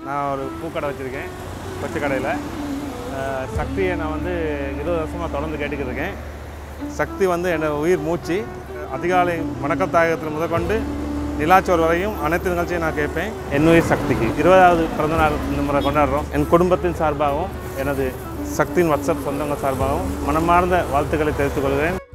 நான் ஒரு பூக்கடை வச்சுருக்கேன். கொச்சி கடையில் சக்தியை நான் வந்து 20 வருஷமாக தொடர்ந்து கேட்டுக்கிட்டு இருக்கேன். சக்தி வந்து என்னோடய உயிர் மூச்சு. அதிகாலை வணக்கம் தாயகத்தில் முதற்கொண்டு நிலாச்சோர் வரையும் அனைத்து நிகழ்ச்சியும் நான் கேட்பேன். என் உயிர் சக்திக்கு 20வது பிறந்தநாள் இந்த முறை கொண்டாடுறோம். என் குடும்பத்தின் சார்பாகவும் எனது சக்தியின் வாட்ஸ்அப் சொந்தங்கள் சார்பாகவும் மனமார்ந்த வாழ்த்துக்களை தெரிவித்துக் கொள்கிறேன்.